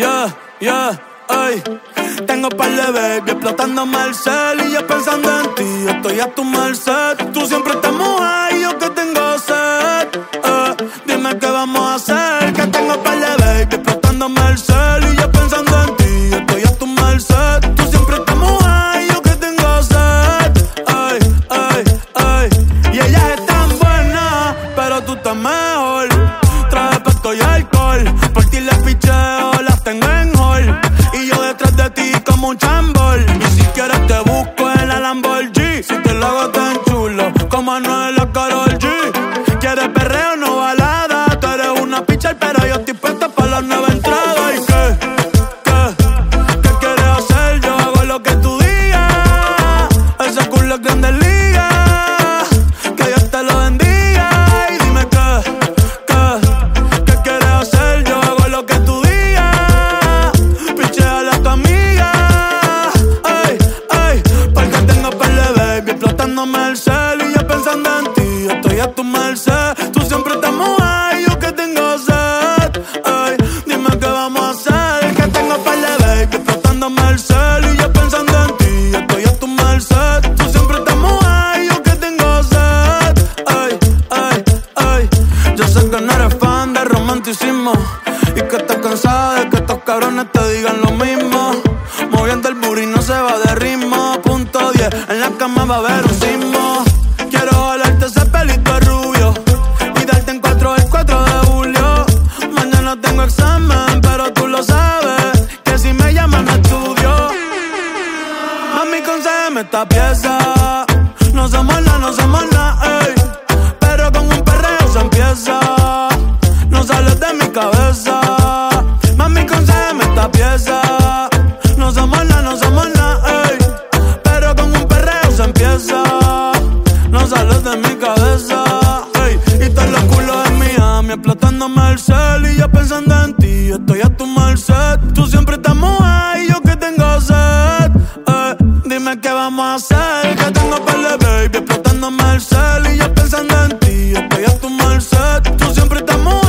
Yeah, ey. Tengo par de baby explotándome el cel y yo pensando en ti, estoy a tu merced. Tú siempre estás mojada y yo que tengo sed. Dime qué vamos a hacer, que tengo par de baby explotándome el cel y yo pensando en ti, estoy a tu merced. Tú siempre estás mojada y yo que tengo sed. Ey. Y ellas están buenas, pero tú estás mejor. Traje pesto y alcohol, por ti les picheo, las tengo en hall. Y yo detrás de ti como un chambol. Y si quieres te busco en la Lamborghini. Si te lo hago tan chulo como Anuel o Karol G. ¿Quieres perreo no balada? Tú eres una pitcher pero yo estoy puesta para las 9 entradas. ¿Y qué quieres hacer? Yo hago lo que tú digas. Ese culo es grande liga. Que Dios te lo bendiga. Y dime ¿qué quieres hacer? Yo hago lo que tú digas. Picheale a tu amiga. Ey, porque tengo par de baby explotándome el cel y yo pensando en ti, estoy a tu merced. Tú siempre estás mojada y yo que tengo sed. Ey, dime qué vamos a hacer, que tengo par de baby explotándome el cel y yo pensando en ti, estoy a tu merced. Tú siempre estás mojada y yo que tengo sed. Ey, yo sé que no eres fan de romanticismo y que estás cansada de que estos cabrones te digan lo mismo. Moviendo el booty no se va de ritmo. Punto 10, en la cama va a haber un sismo. Quiero jalarte ese pelito rubio y darte en 4 el 4 de julio. Mañana tengo examen, pero tú lo sabes, que si me llaman a estudio. Mami, concédeme esta pieza. No somos nada, ey. Pero con un perreo se empieza. No sales de mi cabeza. Mami, concédeme esta pieza. No somos nada, ey. Pero con un perreo se empieza. No sales de mi cabeza, ey. Y todos los culos en Miami explotándome el cel y yo pensando en ti, estoy a tu merced. Tú siempre estás mojada y yo que tengo sed. Dime qué vamos a hacer, que tengo par de baby explotándome el cel y yo pensando en ti, estoy a tu merced. Tú siempre estás mojada